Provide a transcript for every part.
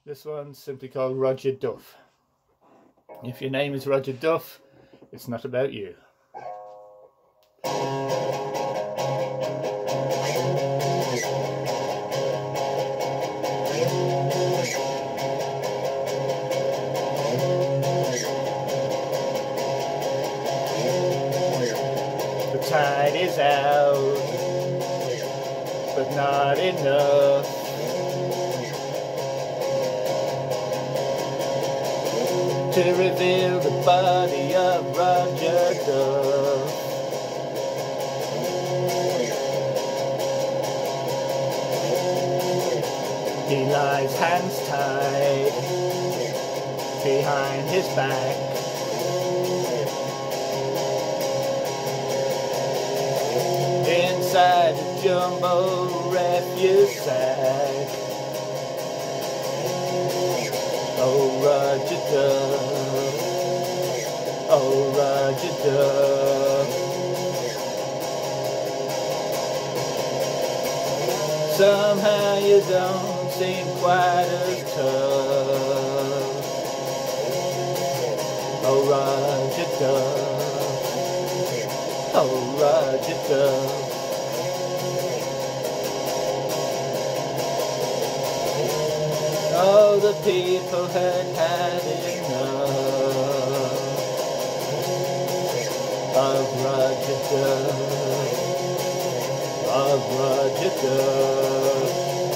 This one's simply called Roger Duff. If your name is Roger Duff, it's not about you. The tide is out, but not enough to reveal the body of Roger Duff. He lies hands tied behind his back, inside a jumbo refuse sack. Oh, Roger Duff, oh, Roger Duff. Somehow you don't seem quite as tough. Oh, Roger Duff, oh, Roger Duff. Oh, the people had enough of Roger Duff, of Roger Duff.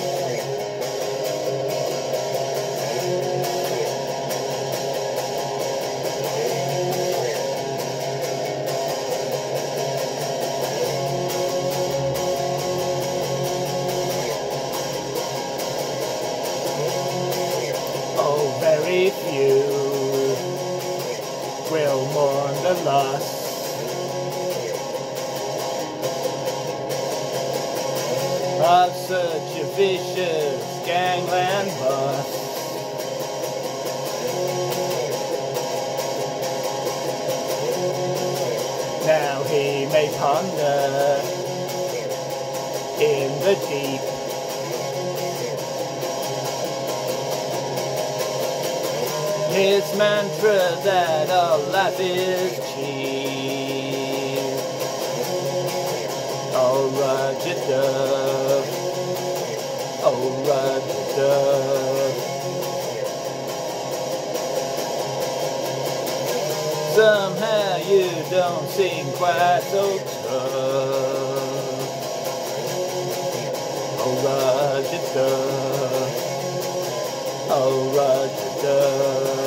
Very few will mourn the loss of such a vicious gangland boss. Now he may ponder in the deep his mantra that all life is cheap. Oh, Roger Duff, oh, Roger Duff. Somehow you don't seem quite so tough. Oh, Roger Duff, oh, Roger Duff.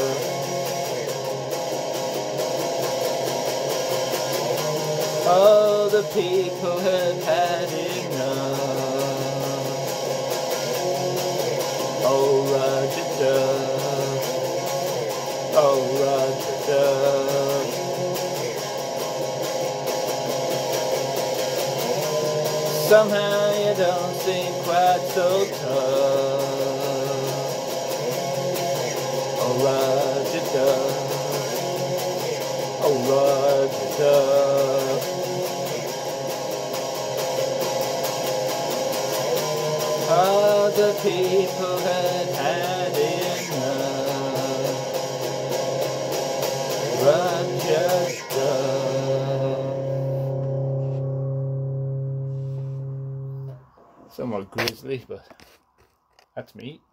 Oh, the people have had enough. Oh, Roger Duff, oh, Roger Duff. Somehow you don't seem quite so tough. Oh, Roger Duff, oh, Roger Duff. Oh, the people had enough. Roger Duff. Somewhat grisly, but that's me.